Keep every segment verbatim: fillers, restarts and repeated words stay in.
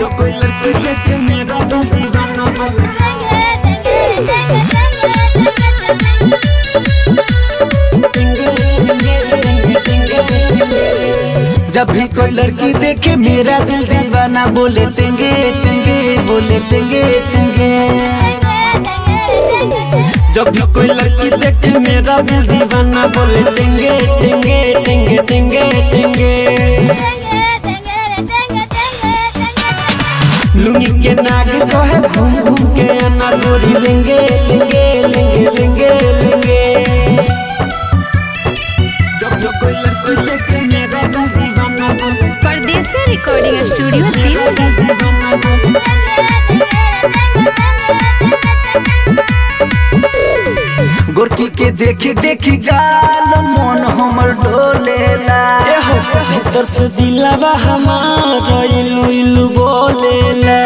जो कोई लड़की देखे मेरा दिल दीवाना बोले जब भी कोई लड़की देखे मेरा दिल दीवाना बोले टेंगे टेंगे बोले टेंगे टेंगे। जब भी कोई लड़की देखे मेरा दिल दीवाना बोले टेंगे टेंगे टेंगे टेंगे टेंगे। लुंगी के नाग को है घूम घूम के अन्ना गोरी लेंगे लेंगे लेंगे लेंगे लेंगे। जब जो कोई लड़की देखे मेरा दिल दीवाना बोले परदेसी रिकॉर्डिंग स्टूडियो दिल्ली। गोरकी के देखी देखी गाल मन हमर डोलेला भीतर से दिलवा हमारा इलू इलू बोलेला।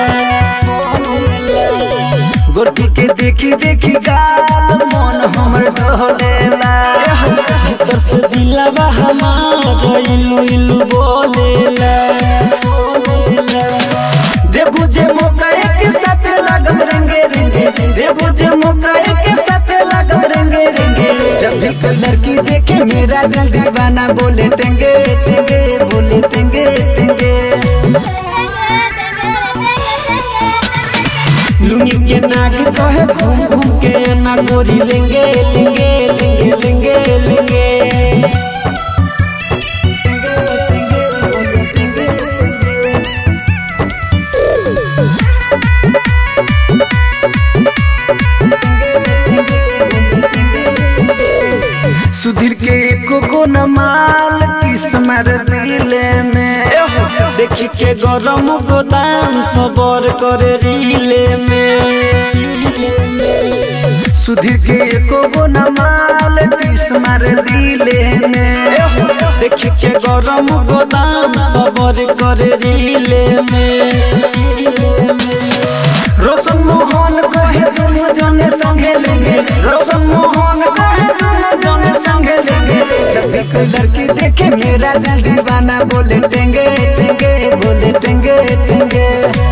गोरकी के देखी देखी गाल मन हमर डोलेला भीतर से दिलवा हमारा इलू इलू बोलेला। देबू जे मौका के साथ लगम रंगे रंगे देबू जे मौका के साथ लगम रंगे रंगे। जब भी कोई लड़की देखे मेरा दिल दीवाना बोले टेंगे टेंगे बोले टेंगे टेंगे। लुंगी के नाग को है घूम घूम के अन्ना गोरी लेंगे लेंगे लेंगे लेंगे लेंगे। सुधीर के एको को न माल किस मर दिले में देखी के गरम गोदाम सबर करे रीले में। सुधीर के एको को न माल किस मर दिले में देखी के गरम गोदाम सबर करे रीले में। रोशन मोहन कहे दोनों जने संगे लेंगे रोशन मोहन कहे दोनों जने संगे लेंगे। जब भी कोई लड़की देखे मेरा दिल दीवाना बोले टेंगे टेंगे बोले टेंगे टेंगे।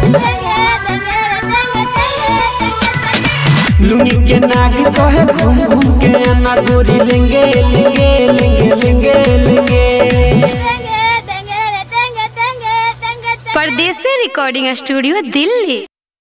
लुंगी के नाग को है घूम घूम के अन्ना गोरी लेंगे लेंगे लेंगे लेंगे लेंगे। परदेसी रिकॉर्डिंग स्टूडियो दिल्ली।